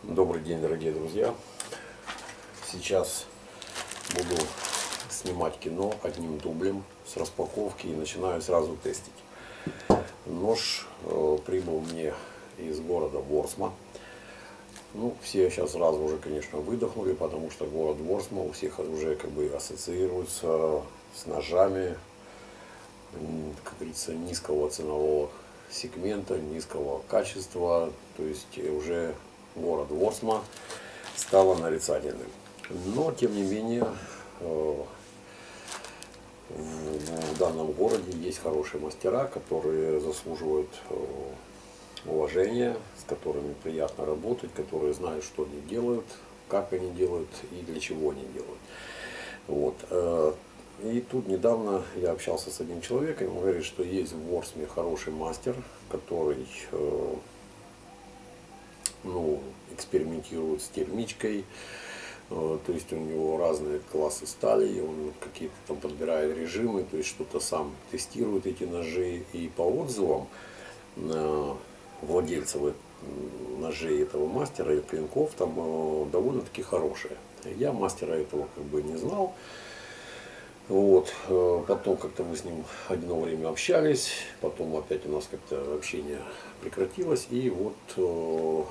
Добрый день, дорогие друзья! Сейчас буду снимать кино одним дублем с распаковки и начинаю сразу тестить. Нож прибыл мне из города Ворсма. Ну, все сейчас сразу уже, конечно, выдохнули, потому что город Ворсма у всех уже как бы ассоциируется с ножами, как говорится, низкого ценового сегмента, низкого качества. То есть уже город Ворсма стало нарицательным. Но, тем не менее, в данном городе есть хорошие мастера, которые заслуживают уважения, с которыми приятно работать, которые знают, что они делают, как они делают и для чего они делают. Вот. И тут недавно я общался с одним человеком, он говорит, что есть в Ворсме хороший мастер, который экспериментирует с термичкой, то есть у него разные классы стали, он какие-то там подбирает режимы, то есть что-то сам тестирует эти ножи, и по отзывам владельцев ножей этого мастера и клинков там довольно-таки хорошие. Я мастера этого как бы не знал. Вот. Потом как-то мы с ним одно время общались, потом опять у нас как-то общение прекратилось, и вот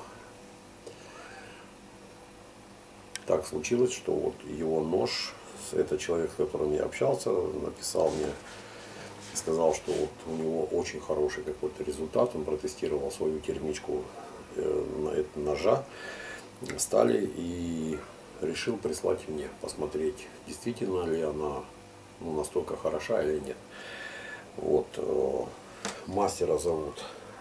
так случилось, что вот его нож, этот человек, с которым я общался, написал мне, сказал, что вот у него очень хороший какой-то результат, он протестировал свою термичку на этот ножа стали и решил прислать мне, посмотреть, действительно ли она настолько хороша или нет. Вот. Мастера зовут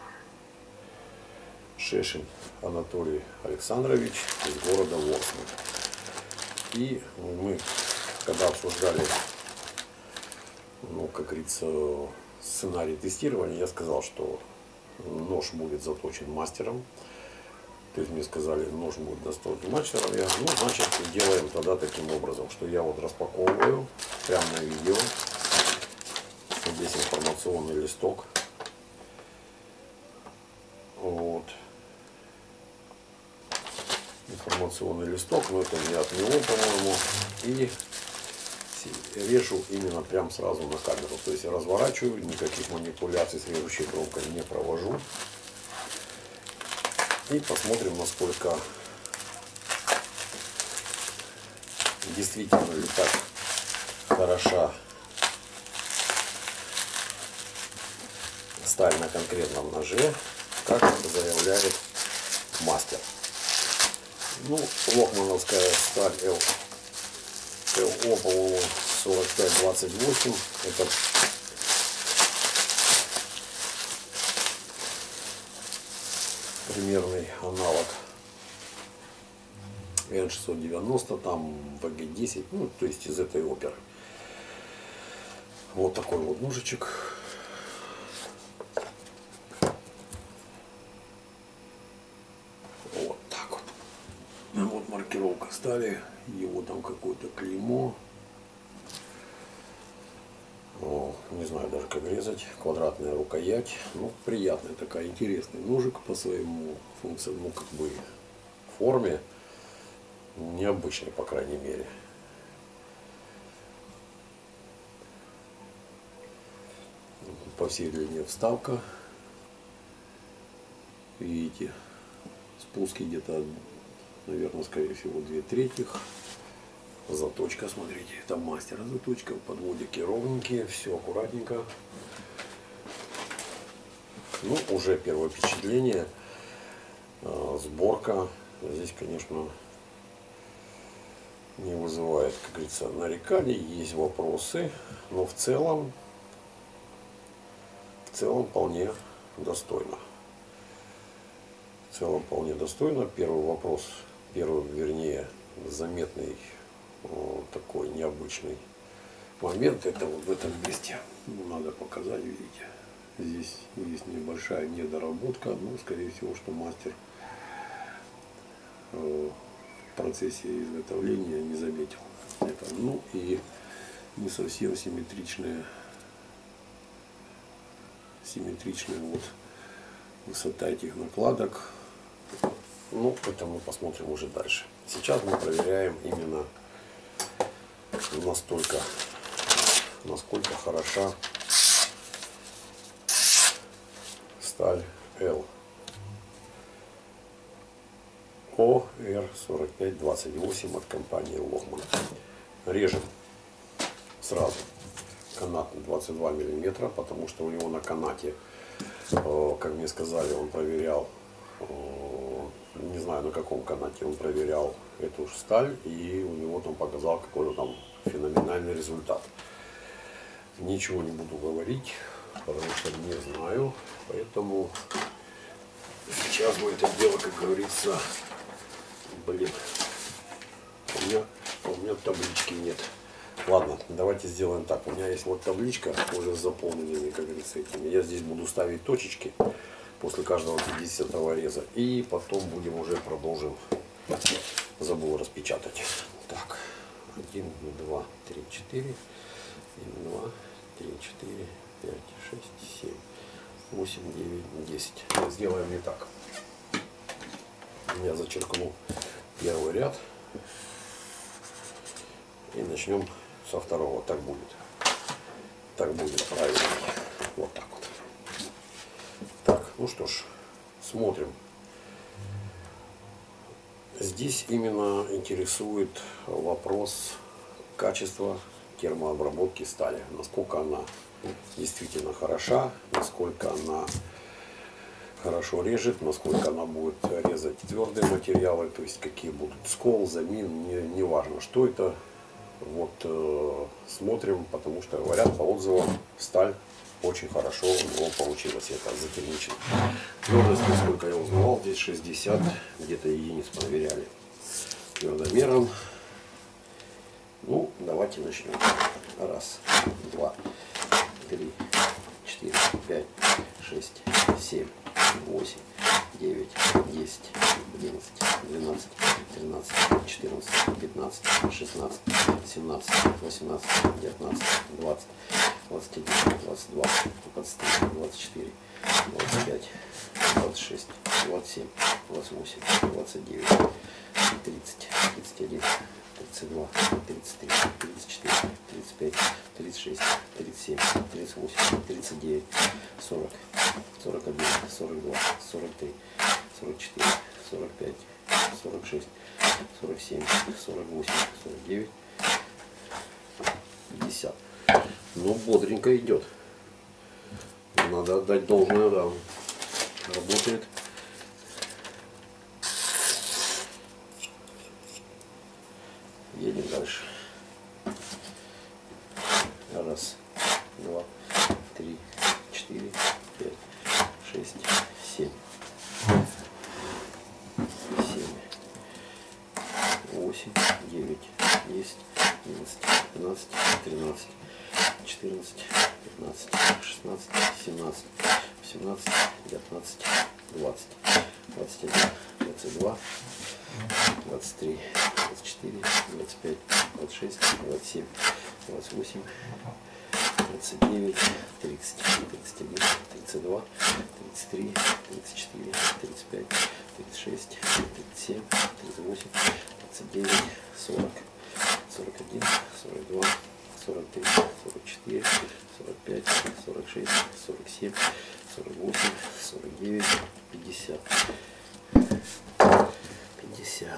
Шешин Анатолий Александрович из города Ворсма. И мы, когда обсуждали, как говорится, сценарий тестирования, я сказал, что нож будет заточен мастером. То есть мне сказали, нож будет заточен мастером. Я говорю, значит, делаем тогда таким образом, что я вот распаковываю прямо на видео. Здесь информационный листок. Вот. Информационный листок, но это не от него, по-моему, и режу именно прям сразу на камеру, то есть разворачиваю, никаких манипуляций с режущей кромкой не провожу, и посмотрим, насколько действительно ли так хороша сталь на конкретном ноже, как это заявляет мастер. Лохмановская сталь ЛО, по-моему, 4528. Это примерный аналог Н690, там ВГ-10, то есть из этой оперы. Вот такой вот ножичек. Вот маркировка стали, его там какое-то клеймо. Не знаю даже как резать. Квадратная рукоять. Приятная такая, интересный ножик по своему функции, форме. Необычный, по крайней мере. По всей длине вставка. Видите, спуски где-то, наверное, скорее всего, 2/3. Заточка, смотрите, это мастера заточка, подводики ровненькие, все аккуратненько. Уже первое впечатление, сборка здесь, конечно, не вызывает, как говорится, нареканий, есть вопросы, но в целом вполне достойно. В целом вполне достойно. Вернее, заметный такой необычный момент, это вот в этом месте. Надо показать, видите. Здесь есть небольшая недоработка, скорее всего, что мастер в процессе изготовления не заметил это. И не совсем симметричная вот высота этих накладок. Ну, это мы посмотрим уже дальше. Сейчас мы проверяем именно насколько хороша сталь L OR4528 от компании Lohmann. Режем сразу канат 22 миллиметра, потому что у него на канате, как мне сказали, он проверял, не знаю на каком канате он проверял эту сталь, и у него там показал какой-то там феноменальный результат. Ничего не буду говорить, потому что не знаю, поэтому сейчас мы это дело, как говорится, блин, у меня таблички нет. Ладно, давайте сделаем так. У меня есть вот табличка уже с заполненными, как говорится, этими. Я здесь буду ставить точечки после каждого 50-го реза. И потом будем уже продолжим. Забыл распечатать. Так, 1, 2, 3, 4. 1, 2, 3, 4, 5, 6, 7, 8, 9, 10. Сделаем не так. Я зачеркну первый ряд. И начнем со второго. Так будет. Так будет правильно. Вот так вот. Так, ну что ж, смотрим. Здесь именно интересует вопрос качества термообработки стали. Насколько она действительно хороша, насколько она хорошо режет, насколько она будет резать твердые материалы, то есть какие будут скол, замин, не важно, что это. Вот смотрим, потому что говорят по отзывам, сталь очень хорошо у него получилось, это затермичено. Твердость, насколько я узнавал, здесь 60 где-то единиц проверяли твердомером. Ну, давайте начнем. Раз, два, три, 4, 5, 6, 7, 8, 9, 10, 11, 12, 13, 14, 15, 16, 17, 18, 19, 20, 21, 22, 23, 24, 25, 26, 27, 28, 29, 30, 31, 32, 33, 34, 35, 36, 37, 38, 39, 40, 41, 42, 43, 44, 45, 46, 47, 48, 49, 50. Ну, бодренько идет. Надо отдать должное, да. Работает. Едем дальше. Раз, два, три, 4, 5, 6, 7, 8, 9, 10, 11, 12, 13, 14, 15, 16, 17, 18, 19, 20, 21, 22, 23, 24, 25, 26, 27, 28, 29, 30, 31, 32, 33, 34, 35, 36, 37, 38, 39, 40, 41, 42, 43, 44, 45, 46, 47, 48, 49, 50. 50.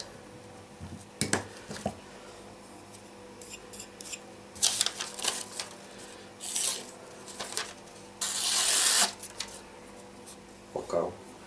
Пока.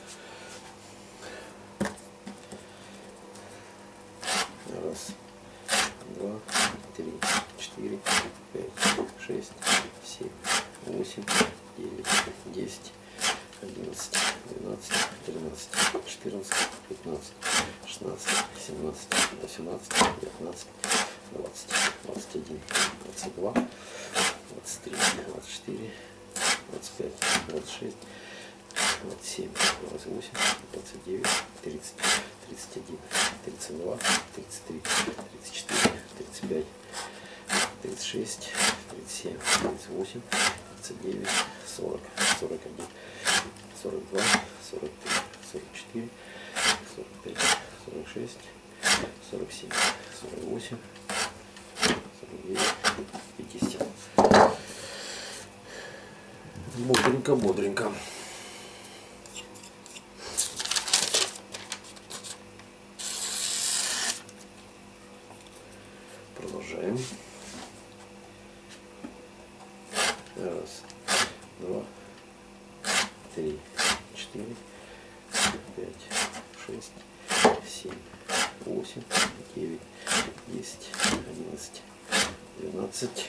Раз, два, три, 4, 5, 6, 7, 8, 9, 10, 11, 12, 13, 14, 15, 16, 17, 18, 19, 20, 21, 22, 23, 24, 25, 26, 27, 28, 29, 30, 31, 32, 33, 34, 35, 36, 37, 38, 39, 40, 41, 42, 43, 44, 46, 47, 48, 49, 50. Бодренько, бодренько. Продолжаем. Раз, два, три, четыре, пять, шесть, семь, восемь, девять, 10, 11, 12,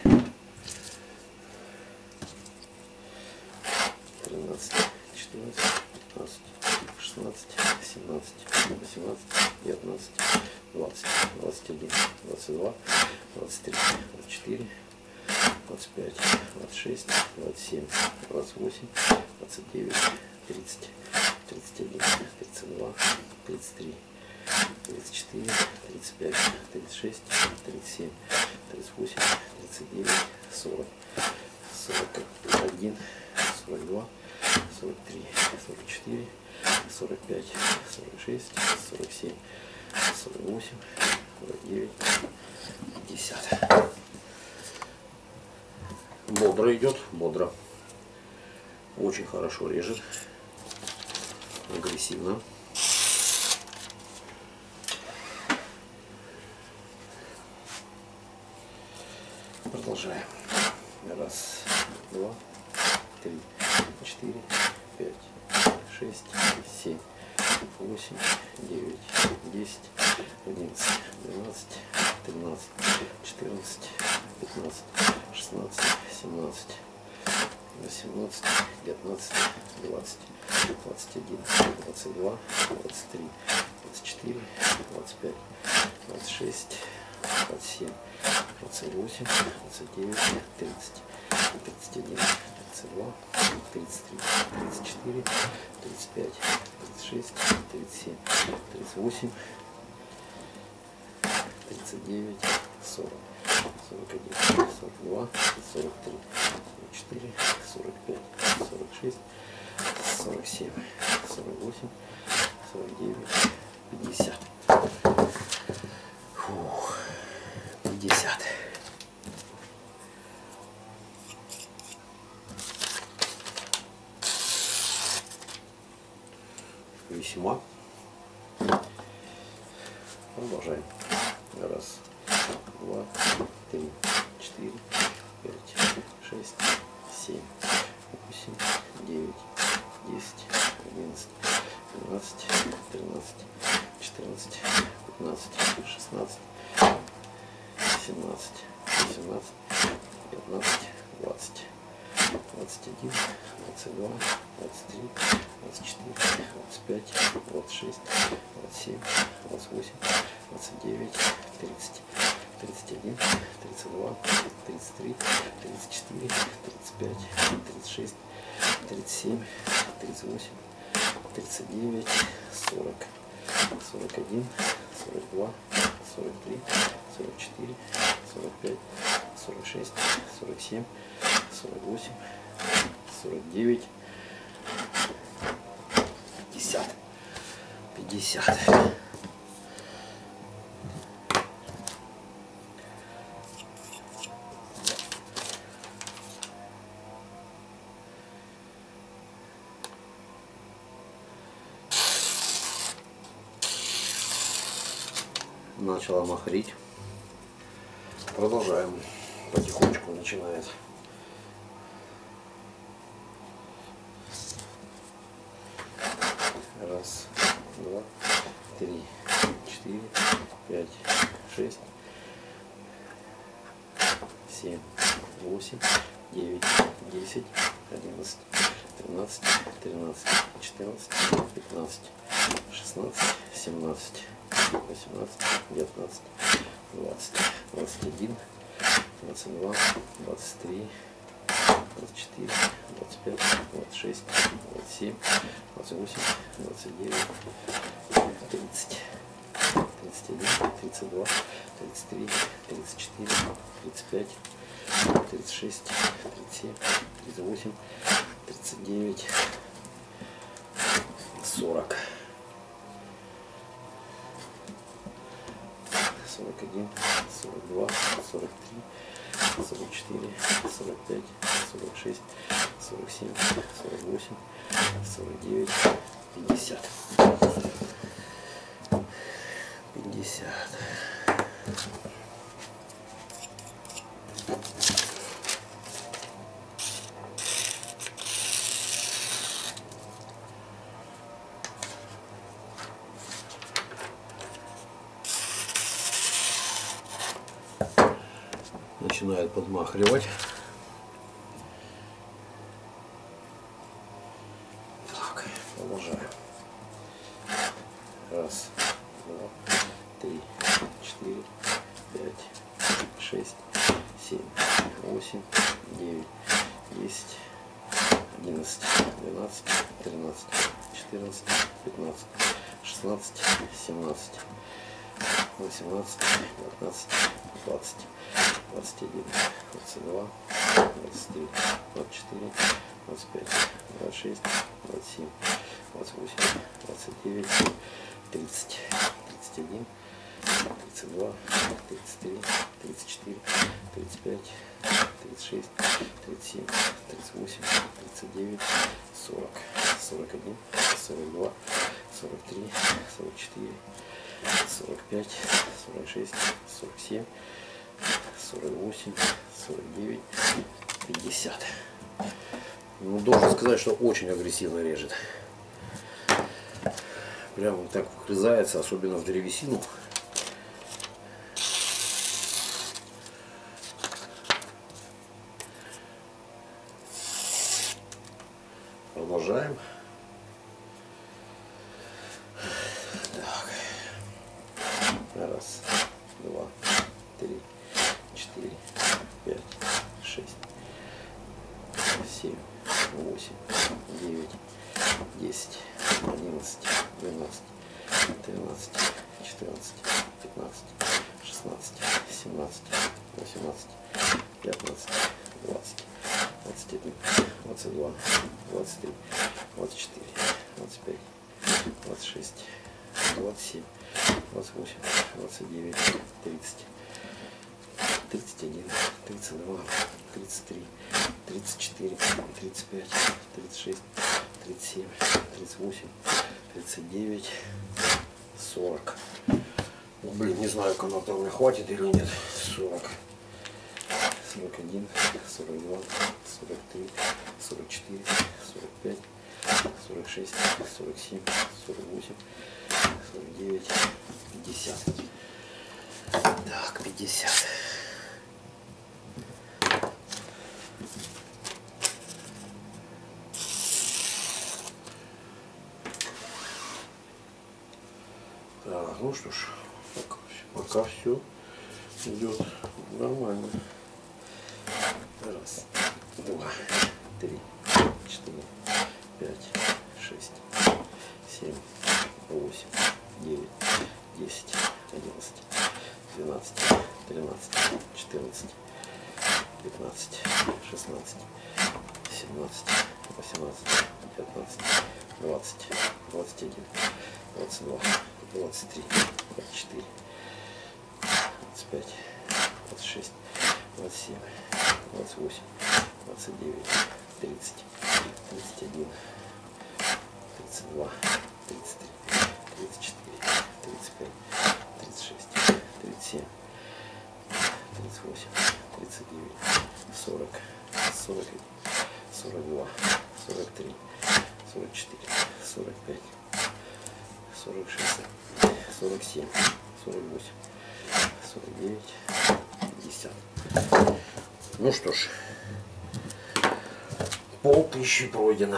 13, 14, 15, 16, 17, 18, 19, 20, 21, 22, 23, 24, 25, 26, 27, 28, 29, 30, 31, 32, 33, 34, 35, 36, 37, 38, 39, 40, 41, 42, 43, 44, 45, 46, 47, 48, 49, 50. Бодро идет, бодро. Очень хорошо режет. Агрессивно. Продолжаем. Раз, два, три, четыре, пять, шесть, семь, 8, 9, 10, 11, 12, 13, 14, 15, 16, 17, 18, 19, 20, 21, 22, 23, 24, 25, 26, 27, 28, 29, 30, 31, 32, 33, 34, 35, 36, 37, 38, 39, 40, 41, 42, 43, 44, 45, 46, 47, 48, 49, 50. Фух, 50. Весьма. Продолжаем. Раз, два, три, четыре, пять, шесть, семь, 8, 9, 10, 11, 12, 13, 14, 15, 16, 17, 18, 19, 20, 21, 22, 23, 24, 25, 26, 27, 28, 29, 30, 31, 32, 33, 34, 35, 36, 37, 38, 39, 40, 41, 42, 43, 44, 45, 46, 47, 48, 49, 50. 50. Начала махрить. Продолжаем. Потихонечку начинает. Раз, два, три, четыре, пять, шесть, 7, 8, 9, 10, 11, 12, 13, 14, 15, 16, 17, 18, 19, 20, 21, 22, 23, 24, 25, 26, 27, 28, 29, 30, 31, 32, 33, 34, 35, 36, 37, 38, 39, 40. 41, 42, 43, 44, 45, 46, 47, 48, 49, 50. 50. Начинает подмахривать. Так, продолжаем. Раз, два, три, 4, 5, 6, 7, 8, 9, 10, 11, 12, 13, 14, 15, 16, 17, 18, 19, 20, 21, 22, 23, 24, 25, 26, 27, 28, 29, 30, 31, 32, 33, 34, 35, 36, 37, 38, 39, 40, 41, 42, 43, 44, 45, 46, 47, 48, 49, 50. Ну, должен сказать, что очень агрессивно режет. Прям так вгрызается, особенно в древесину. Продолжаем. Так. Раз, два, три, 4, 5, 6, 7, 8, 9, 10, 11, 12, 13, 14, 15, 16, 17, 18, 19, 20, 21, 22, 23, 24, 25, 26, 27, 28, 29, 30, 31, 32, 33, 34, 35, 36, 37, 38, 39, 40. Ну, блин, не знаю, каната у меня хватит или нет. 40, 41, 42, 43, 44, 45, 46, 47, 48, 49, 50. Так, 50. Так, ну что ж, пока все идет нормально. Раз, два, три, 4, 5, 6, 7, 8, 9, 10, 11, 12, 13, 14, 15, 16, 17, 18, 19, 20, 21, 22, 23, 24, 25, 26, 27, 28, 29, 30, 31, 32, 33, 34, 35, 36, 37, 38, 39, 40, 41, 42, 43, 44, 45, 46, 47, 48, 49, 50. Ну что ж, 5000 пройдено.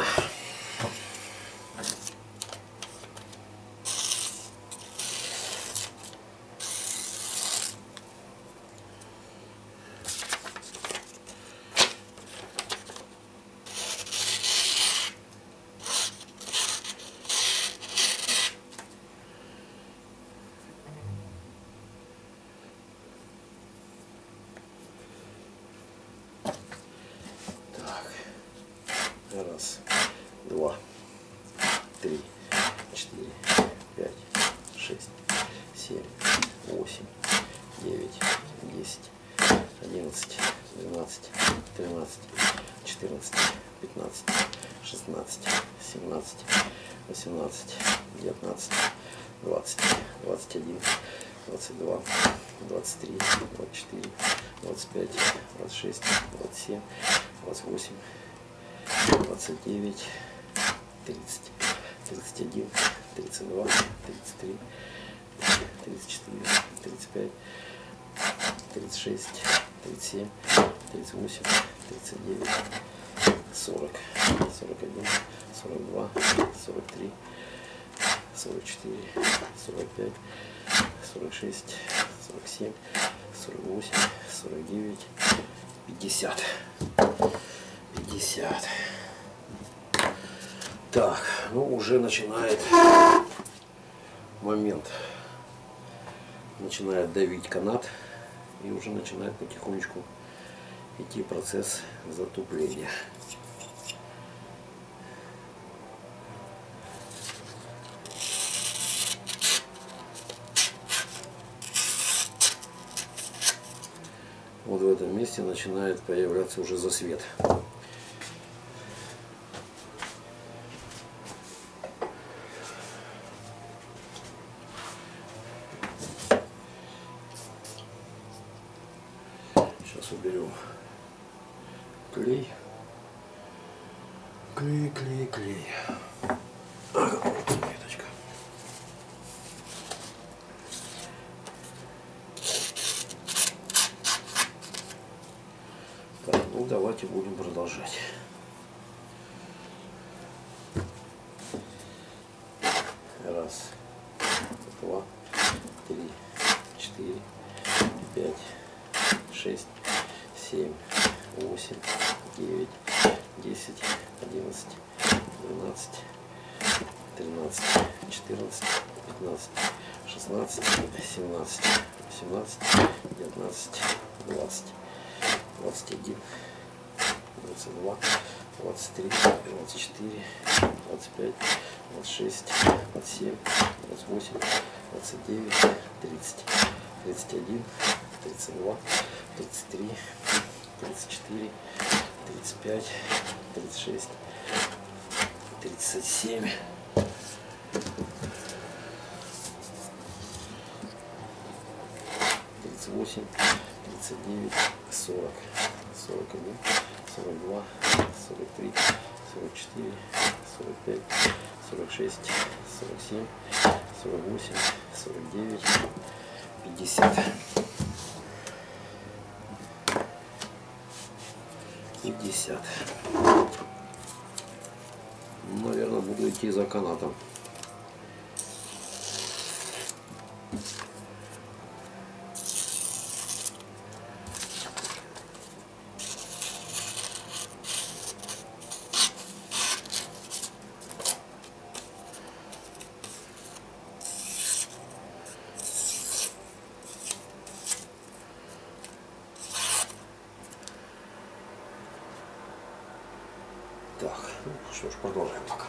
Раз, два, три, 4, 5, 6, 7, 8, 9, 10, 11, 12, 13, 14, 15, 16, 17, 18, 19, 20, 21, 22, 23, 24, 25, 26, 27, 28, 29, 30, 31, 32, 33, 34, 35, 36, 37, 38, 39, 40, 41, 42, 43, 44, 45, 46, 47, 48, 49, 50. 50. Так, ну уже начинает момент. Начинает давить канат и уже начинает потихонечку идти процесс затупления. Вот в этом месте начинает появляться уже засвет. Сейчас уберем клей. Клей. Ага, вот салфеточка. Так, ну давайте будем продолжать. Раз, два, три, 4, 5, 6, 7, 8, 9, 10, 11, 12, 13, 14, 15, 16, 17, 18, 19, 20, 21, 22, 23, 24, 25, 26, 27, 28, 29, 30, 31, 32, 33, 34, 35, 36, 37, 38, 39, 40, 41, 42, 43, 44, 45, 46, 47, 48, 49, 50. 50. Наверное, буду идти за канатом. Так, ну что ж, продолжаем пока.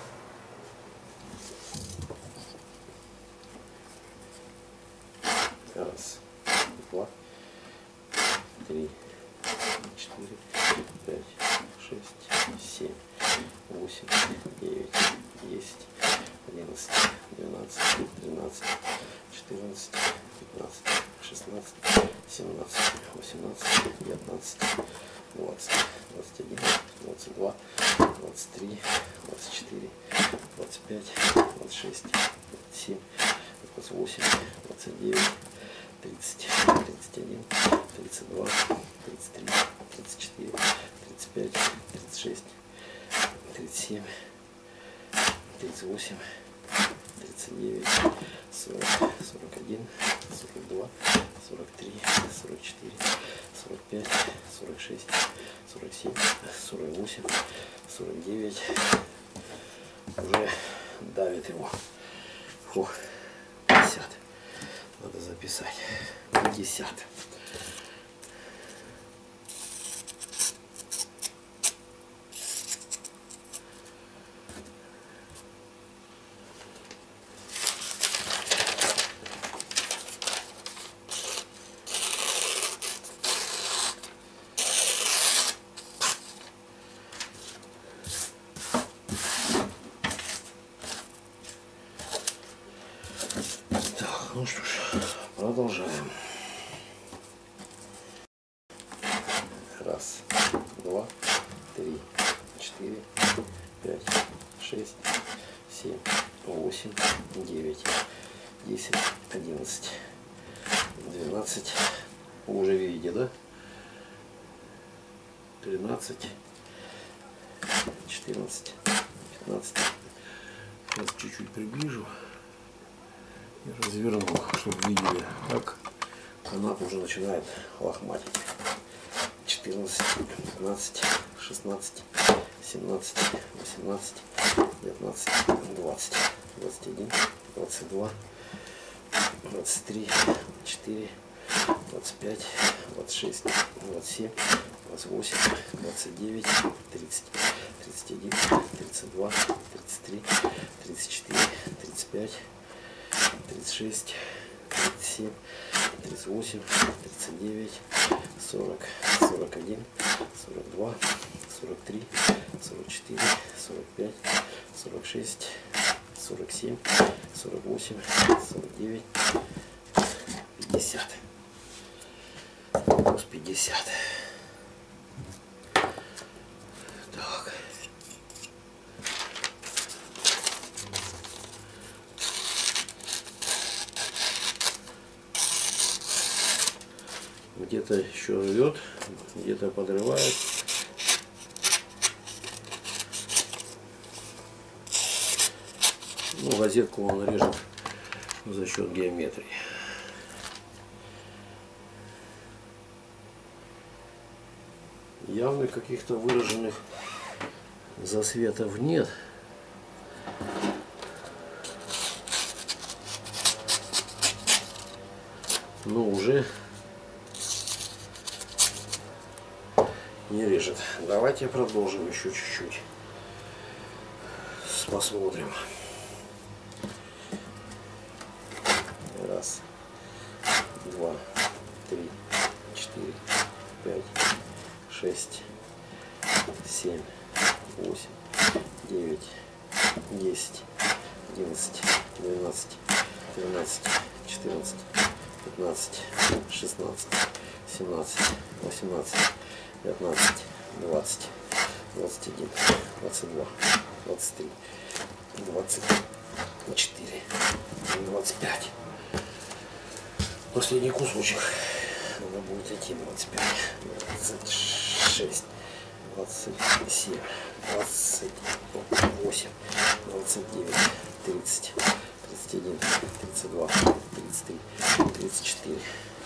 Раз, два, три, 4, 5, 6, 7, 8, 9, 10, 11, 12, 13, 14, 15, 16, 17, 18, 19, 20, 21, 22, 23, 24, 25, 26, 27, 28, 29, 30, 31, 32, 33, 34, 35, 36, 37, 38, 39, 40, 41, 42, 43, 44, 45, 46, 47, 48, 49. Уже давит его. Фух, 50. Надо записать. 50. Ну что ж, продолжаем. Раз, два, три, 4, 5, 6, 7, 8, 9, 10, 11, 12. Вы уже видите, да? 13, 14, 15. Сейчас чуть-чуть приближу и разверну, чтобы видели, как канат уже начинает лохматить. 14, 15, 16, 17, 18, 19, 20, 21, 22, 23, 24, 25, 26, 27, 28, 29, 30, 31, 32, 33, 34, 35, 36, 37, 38, 39, 40, 41, 42, 43, 44, 45, 46, 47, 48, 49, 50. Плюс 50. Так. Где-то еще рвет, где-то подрывает. Ну, розетку он режет за счет геометрии. Явно каких-то выраженных засветов нет. Но уже не режет. Давайте продолжим еще чуть-чуть. Посмотрим. Раз, два, три, 4, 5, 6, 7, 8, 9, 10, 11, 12, 13, 14, 15, 16, 17, 18, 19, 20, 21, 22, 23, 24, 25. Последний кусочек. Надо будет идти 25, 26, 27, 28, 29, 30, 31, 32, 33, 34,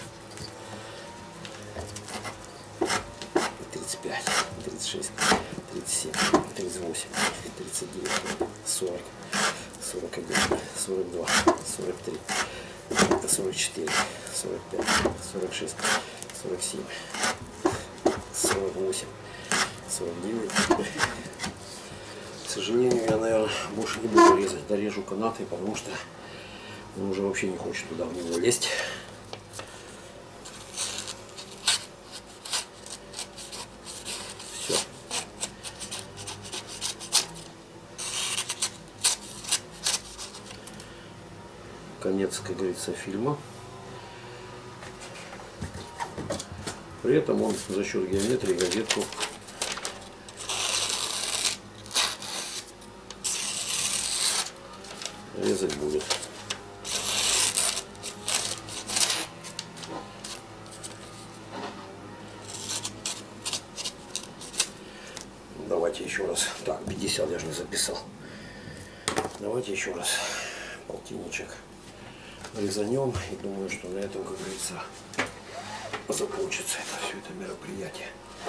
35, 36, 37, 38, 39, 40, 41, 42, 43, 44, 45, 46, 47, 48, 49. К сожалению, я, наверное, больше не буду резать. Дорежу канаты, потому что он уже вообще не хочет туда в него лезть. Все. Конец, как говорится, фильма. При этом он за счет геометрии газетку резать будет. Давайте еще раз. Так, 50 я же не записал. Давайте еще раз полтинничек резанем. И думаю, что на этом, как говорится, закончится это все это мероприятие.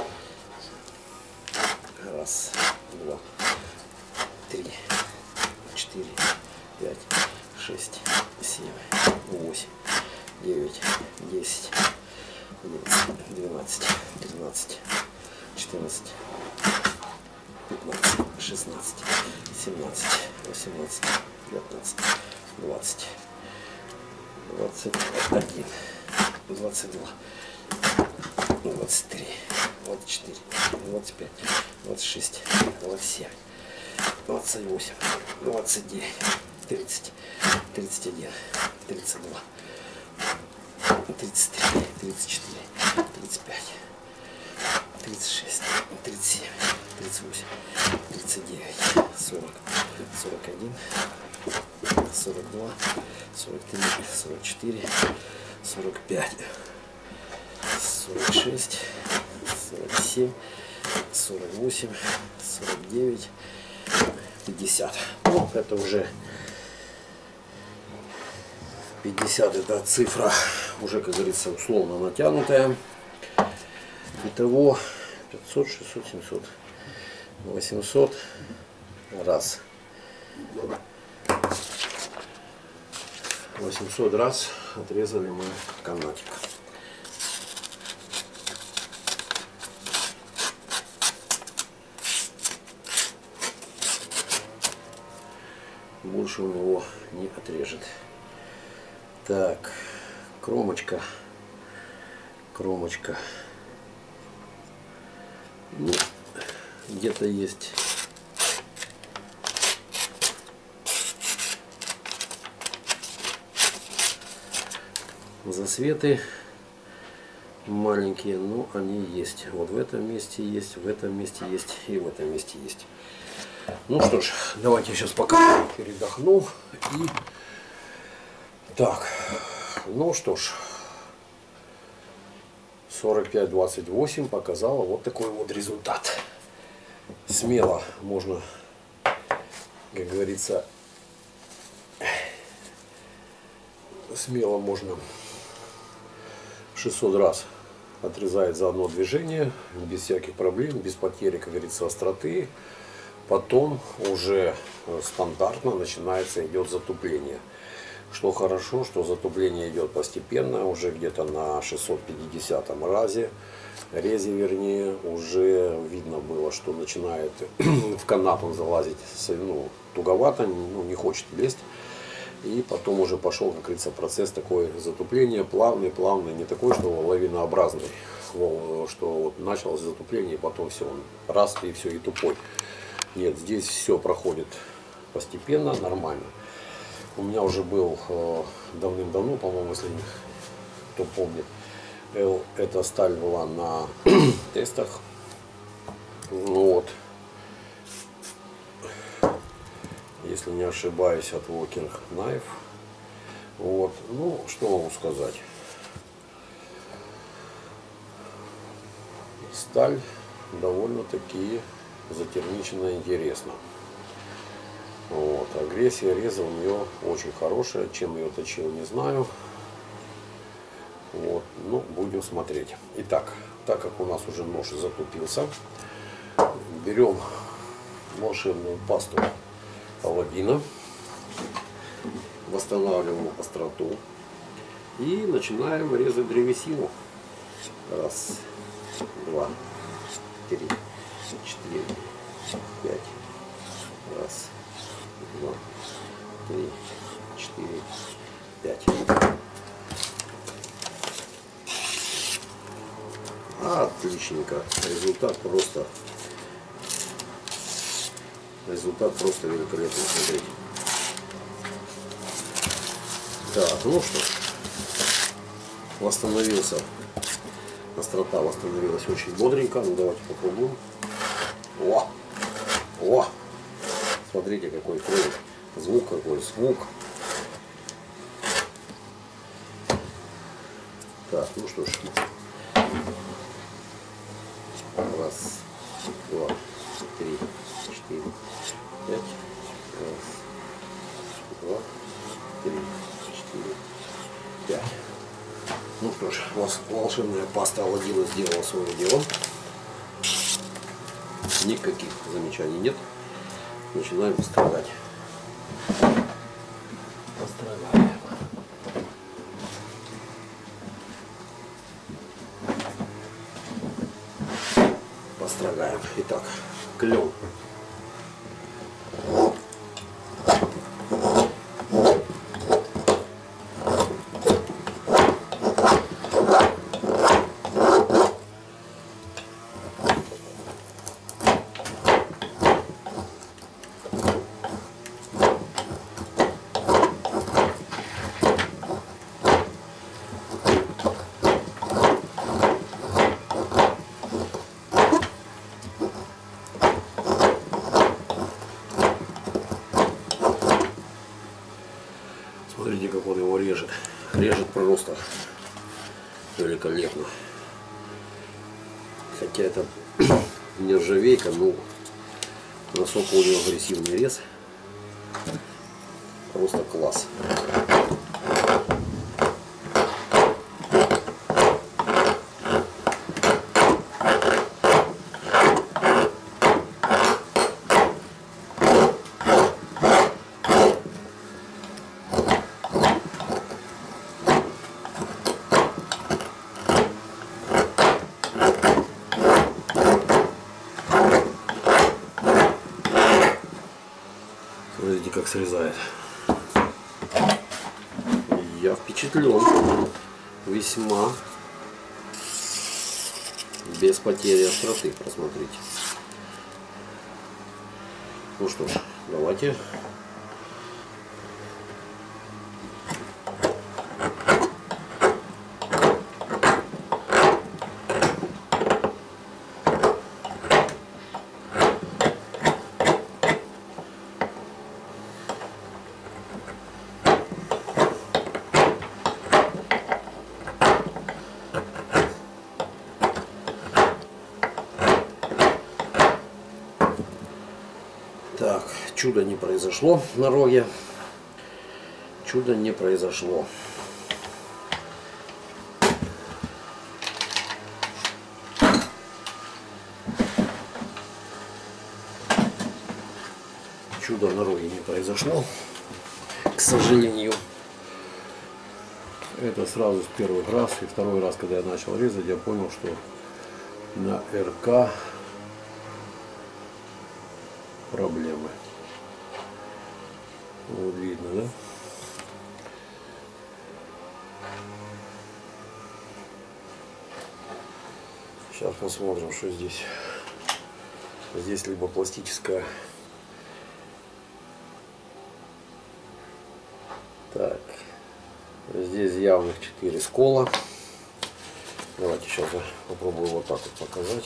Раз, два, три, 4, 5, 6, 7, 8, 9, 10, 11, 12, 13, 14, 15, 16, 17, 18, 19, 20, 21, 22, 23, 24, 25, 26, 27, 28, 29, 30, 31, 32, 33, 34, 35, 36, 37, 38, 39, 40, 41, 42, 43, 44, 45, 46, 47, 48, 49, 50. Ну, это уже 50, это цифра уже, как говорится, условно натянутая. Итого 500, 600, 700, 800 раз. 800 раз отрезали мы канатик. Больше он его не отрежет. Так, кромочка. Кромочка. Ну, где-то есть засветы маленькие, но они есть. Вот в этом месте есть, в этом месте есть и в этом месте есть. Ну что ж, давайте я сейчас пока передохну. И так, ну что ж, 45-28 показала вот такой вот результат. Смело можно, как говорится, смело можно 600 раз отрезать за одно движение, без всяких проблем, без потери, как говорится, остроты. Потом уже стандартно начинается, идет затупление. Что хорошо, что затупление идет постепенно, уже где-то на 650 резе, вернее, уже видно было, что начинает в канат он залазить, ну, туговато, ну, не хочет лезть. И потом уже пошел, как говорится, процесс такой затупления, плавный, не такой, что лавинообразный, что вот началось затупление, и потом все, он раз и все, и тупой. Нет, здесь все проходит постепенно, нормально. У меня уже был давным-давно, по-моему, если кто помнит, эта сталь была на тестах. Вот. Если не ошибаюсь, от Walking Knife. Вот. Ну, что могу сказать. Сталь довольно-таки затермичена, интересно. Вот. Агрессия реза у нее очень хорошая. Чем ее точил, не знаю. Вот. Ну, будем смотреть. Итак, так как у нас уже нож затупился, берем волшебную пасту паладина, восстанавливаем остроту и начинаем резать древесину. Раз, два, три, четыре, пять. Раз, два, три, четыре, пять. Отличненько. Результат просто великолепный. Смотрите. Так, ну что ж, восстановился. Острота восстановилась очень бодренько. Ну, давайте попробуем. О! О! Смотрите, какой звук, какой звук. Так, ну что ж. Раз, два, три, четыре, пять. Раз, два, три, четыре, пять. Ну что ж, волшебная паста Аладдина сделала свое дело. Никаких замечаний нет. Начинаем строгать. Построгаем. Построгаем. Итак, клен. режет просто великолепно. Хотя это нержавейка, но насколько у него агрессивный рез, просто класс. Смотрите, как срезает. Я впечатлен. Весьма без потери остроты. Посмотрите. Ну что ж, давайте. Так, чудо не произошло на роге. Чудо не произошло. Чудо на роге не произошло, к сожалению. Это сразу с первых раз. И второй раз, когда я начал резать, я понял, что на РК проблемы. Вот видно, да? Сейчас посмотрим, что здесь. Здесь либо пластическая. Так. Здесь явных 4 скола. Давайте сейчас я попробую вот так вот показать.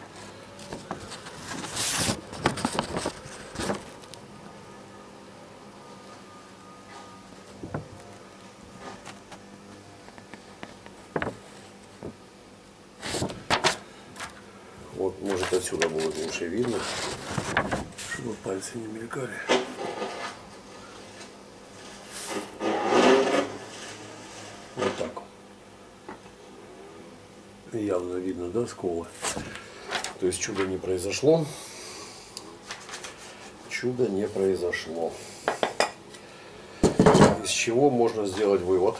Вот, может, отсюда будет лучше видно, чтобы пальцы не мелькали. Вот так. Явно видно, да, сколы. То есть чудо не произошло. Чудо не произошло. Из чего можно сделать вывод?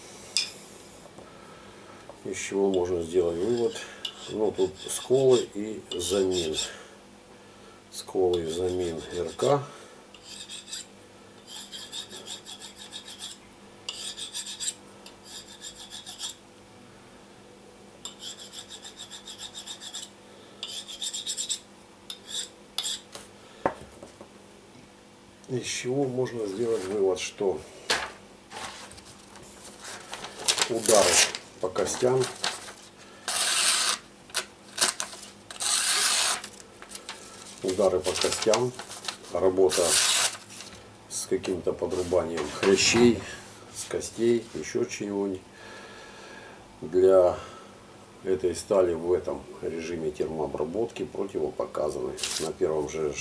Из чего можно сделать вывод? Ну, тут сколы и замин. Сколы и замин РК. Из чего можно сделать вывод, что удары по костям работа с каким-то подрубанием хрящей, с костей, еще чего-нибудь. Для этой стали в этом режиме термообработки противопоказаны. На первом же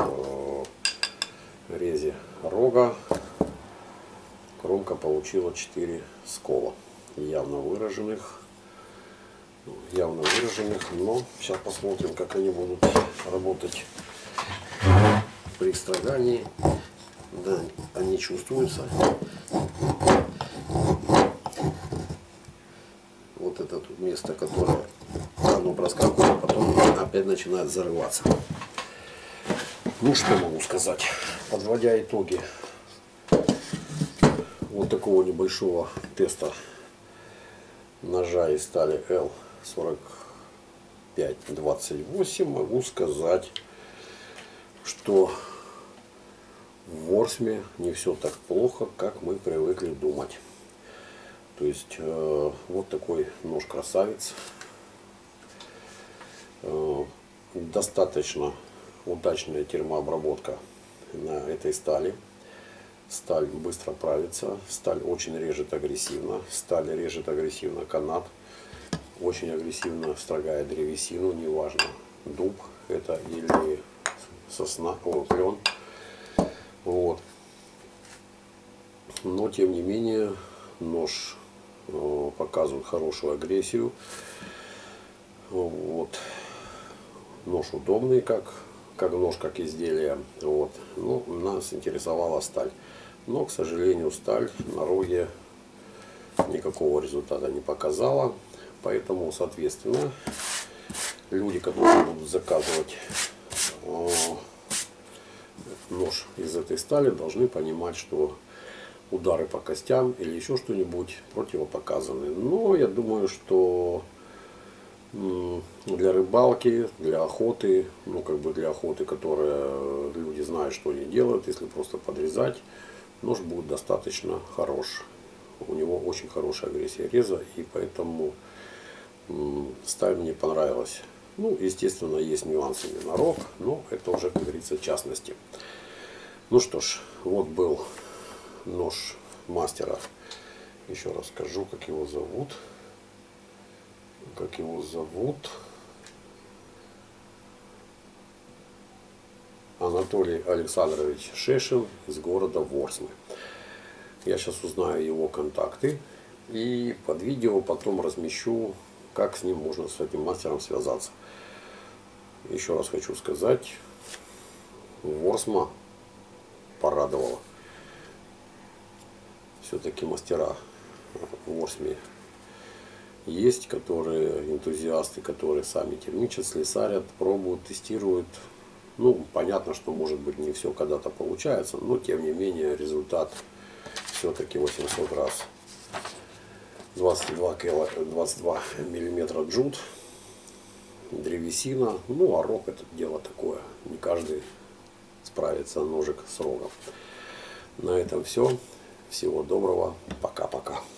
резе рога кромка получила 4 скола явно выраженных, но сейчас посмотрим, как они будут работать при строгании. Да, они чувствуются. Вот это тут место, которое оно проскакивает, потом опять начинает зарываться. Ну, что могу сказать, подводя итоги вот такого небольшого теста ножа из стали L4528, могу сказать, что в Ворсме не все так плохо, как мы привыкли думать. То есть вот такой нож-красавец. Достаточно удачная термообработка на этой стали. Сталь быстро правится, сталь очень режет агрессивно, сталь режет агрессивно канат, очень агрессивно строгает древесину, неважно, дуб это или сосна, клен. Вот. Но тем не менее нож показывает хорошую агрессию. Вот. Нож удобный, как нож, как изделие. Вот. Ну, нас интересовала сталь. Но, к сожалению, сталь на роге никакого результата не показала. Поэтому, соответственно, люди, которые будут заказывать нож из этой стали, должны понимать, что удары по костям или еще что-нибудь противопоказаны. Но я думаю, что для рыбалки, для охоты, ну как бы для охоты, которая люди знают, что они делают, если просто подрезать, нож будет достаточно хорош. У него очень хорошая агрессия реза, и поэтому сталь мне понравилась. Ну, естественно, есть нюансы на рог, но это уже, как говорится, частности. Ну что ж, вот был нож мастера. Еще раз скажу, как его зовут. Анатолий Александрович Шешин из города Ворсмы. Я сейчас узнаю его контакты и под видео потом размещу, как с ним можно, с этим мастером связаться. Еще раз хочу сказать, Ворсма порадовала. Все-таки мастера в Ворсме есть, которые энтузиасты, которые сами термичат, слесарят, пробуют, тестируют. Ну, понятно, что может быть не все когда-то получается, но тем не менее результат все-таки 800 раз. 22 миллиметра джут, древесина. Ну, а рог это дело такое. Не каждый справится ножик с рогом. На этом все. Всего доброго. Пока-пока.